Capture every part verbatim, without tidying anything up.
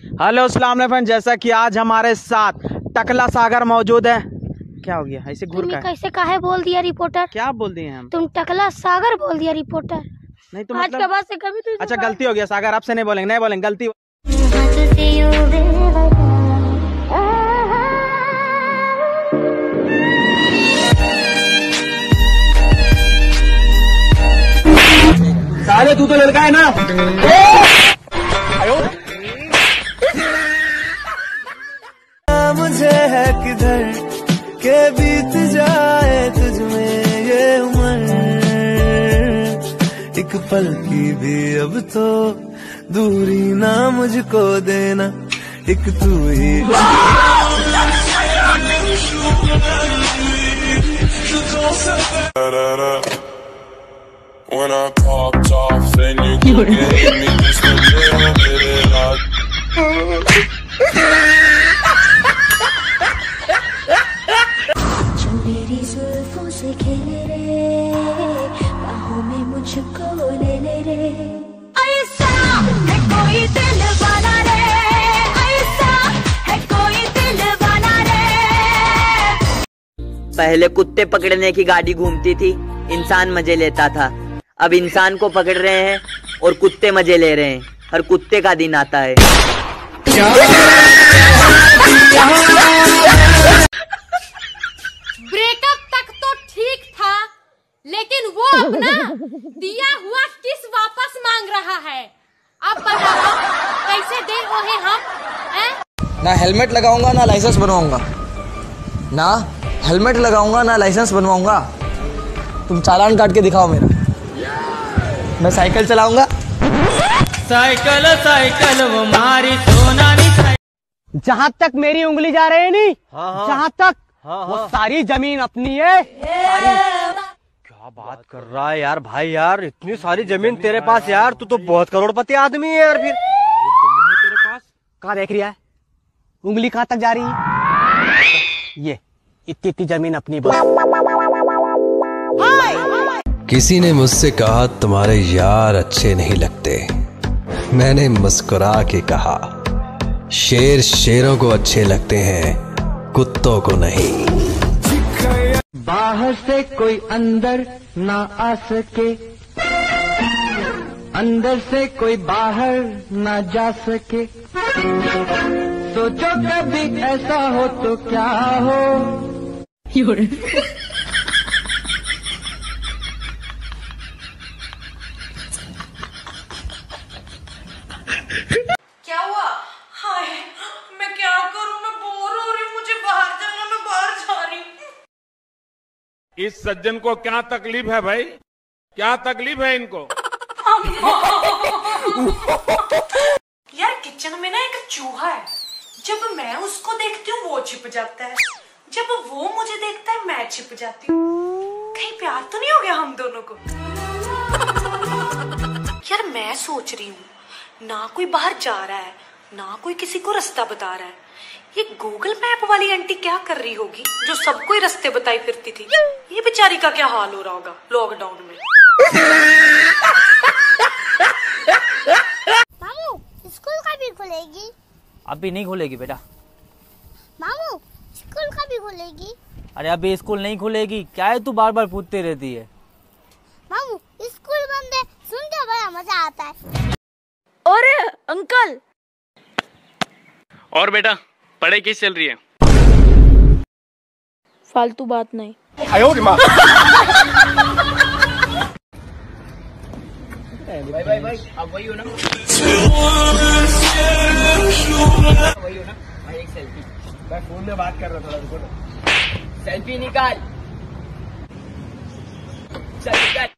Hello अस्सलाम वालेकुम। जैसा कि आज हमारे साथ टकला सागर मौजूद है। क्या हो गया ऐसे घूर का कैसे काहे बोल दिया रिपोर्टर? क्या बोल दिए हम? तुम टकला सागर बोल दिया रिपोर्टर। नहीं तो आज मतलब... के बाद से कभी तो अच्छा गलती हो गया सागर, आपसे नहीं बोलेंगे, नहीं बोलेंगे, गलती। साले तू तो लड़का है ना। मुझे है किधर के बीत जाए तुझ में ये उम्र, एक पल की भी अब तो दूरी ना मुझको देना, एक तू ही। When I popped off and you could get me just a little bit of जो मेरी जुल्फों से खेले रे, बाहों में मुझको ले ले रे, ऐसा है कोई दिल वाला रे, ऐसा है कोई दिल वाला रे। पहले कुत्ते पकड़ने की गाड़ी घूमती थी, इंसान मजे लेता था। अब इंसान को पकड़ रहे हैं और कुत्ते मजे ले रहे हैं। हर कुत्ते का दिन आता है। ब्रेकअप तक तो ठीक था, लेकिन वो अपना दिया हुआ किस वापस मांग रहा है। अब बताओ कैसे दे ओहे हम हैं? ना हेलमेट लगाऊंगा ना लाइसेंस बनवाऊंगा, ना हेलमेट लगाऊंगा ना लाइसेंस बनवाऊंगा। तुम चालान काट के दिखाओ मेरा, मैं साइकिल चलाऊंगा। साइकिल साइकिल वो मारी सोना नहीं। जहाँ तक मेरी उंगली जा रही है नहीं, जहाँ तक हाँ, वो हाँ। सारी जमीन अपनी है। सारी... क्या बात कर रहा है यार भाई, यार इतनी सारी जमीन तेरे पास यार, तू तो बहुत करोड़पति आदमी है यार। फिर जमीन है तेरे पास, कहाँ देख रही है? उंगली कहाँ तक जा रही है? ये इतनी इतनी जमीन अपनी बस। किसी ने मुझसे कहा तुम्हारे यार अच्छे नहीं लगते। मैंने मुस्कुरा के कहा शेर शेरों को अच्छे लगते हैं, कुत्तों को नहीं। बाहर से कोई अंदर ना आ सके, अंदर से कोई बाहर ना जा सके। सोचो कभी ऐसा हो तो क्या हो। क्या हुआ? हाय मैं क्या करूं, मैं बोर हो रही हूँ, मुझे बाहर जाना, मैं बाहर जा रही हूँ। इस सज्जन को क्या तकलीफ है भाई, क्या तकलीफ है इनको? यार किचन में ना एक चूहा है, जब मैं उसको देखती हूँ वो छिप जाता है, जब वो मुझे देखता है मैं छिप जाती हूँ। कहीं प्यार तो नहीं हो गया हम दोनों को? यार मैं सोच रही हूँ ना कोई बाहर जा रहा है, ना कोई किसी को रास्ता बता रहा है। ये गूगल मैप वाली आंटी क्या कर रही होगी जो सबको ही रास्ते बताई फिरती थी? ये बेचारी का क्या हाल हो रहा होगा लॉकडाउन में। मामू स्कूल कभी खुलेगी? अभी नहीं खुलेगी बेटा। मामू स्कूल कभी खुलेगी? अरे अभी स्कूल नहीं खुलेगी, क्या है तू बार बार पूछती रहती है। मामू स्कूल बंद है, सुन के बड़ा मजा आता है। अरे अंकल। और बेटा पढ़ाई कैसी चल रही है? फालतू बात नहीं। भाई भाई भाई अब वही हो ना, वही हो ना भाई। एक सेल्फी, मैं फोन में बात कर रहा था, रुको ना। सेल्फी निकाल, चल निकाल।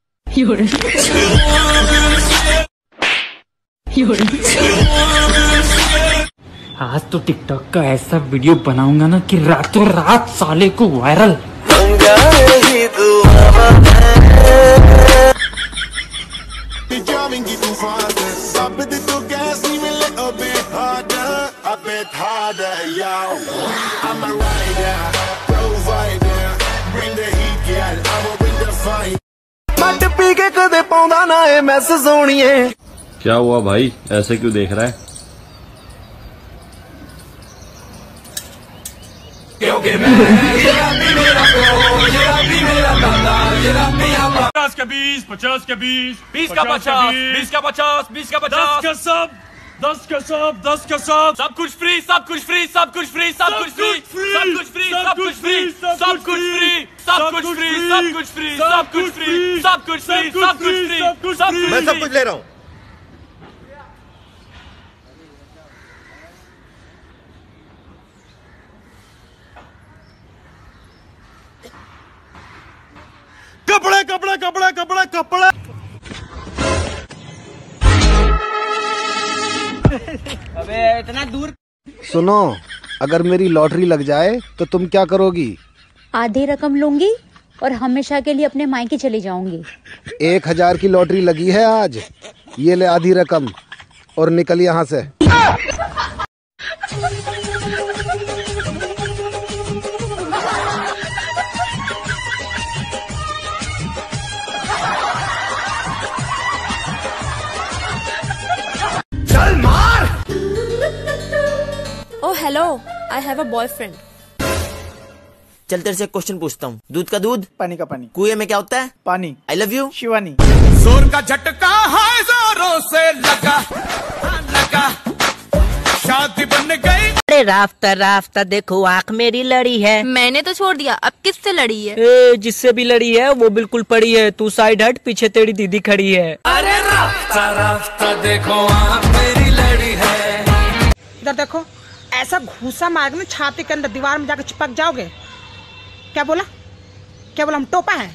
आज तो टिकटॉक का ऐसा वीडियो बनाऊंगा ना कि रातों रात साले को वायरल। मट पी के कदे पाउंदा ना ए मैस सोनिए। क्या हुआ भाई, ऐसे क्यों देख रहा है? क्योंकि मैं ये रब्बी मेरा प्यो, ये रब्बी मेरा दादा, ये रब्बी आपा। पचास का बीस, पचास का बीस, बीस का पचास, बीस का पचास, बीस का पचास, दस का सब, दस का सब, दस का सब, सब कुछ फ्री, सब कुछ फ्री, सब कुछ फ्री, सब कुछ फ्री, सब कुछ फ्री, सब कुछ फ्री, सब कुछ फ्री, सब कुछ फ्री, सब कुछ फ्री, सब कुछ फ्री, सब कुछ फ्री, सब कुछ फ्री, सब कुछ फ्री। मैं सब कुछ ले रहा हूँ। कपड़े कपड़े कपड़े कपड़े कपड़े। अबे इतना दूर। सुनो, अगर मेरी लॉटरी लग जाए तो तुम क्या करोगी? आधी रकम लूंगी और हमेशा के लिए अपने मायके चली जाऊंगी। एक हजार की लॉटरी लगी है आज, ये ले आधी रकम और निकल यहाँ से। चल मार। Oh hello, I have a boyfriend. चल तेरे से एक क्वेश्चन पूछता हूँ। दूध का दूध, पानी का पानी, कुएं में क्या होता है? पानी। I love you Shivani. जोर का झटका है जोरों से लगा, लगा, शादी बन गई। अरे राफ्ता राफ्ता देखो आँख मेरी लड़ी है। मैंने तो छोड़ दिया, अब किससे लड़ी है? ए, जिससे भी लड़ी है वो बिल्कुल पड़ी है। तू साइड हट, पीछे तेरी दीदी खड़ी है। अरे राफ्ता राफ्ता देखो आँख मेरी लड़ी है। इधर देखो, ऐसा घूसा मार में छाती के अंदर दीवार में जाकर चिपक जाओगे। क्या बोला? क्या बोला? हम टोपा हैं?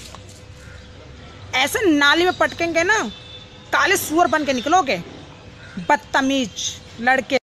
ऐसे नाली में पटकेंगे ना, काले सुअर बन के निकलोगे। बदतमीज लड़के।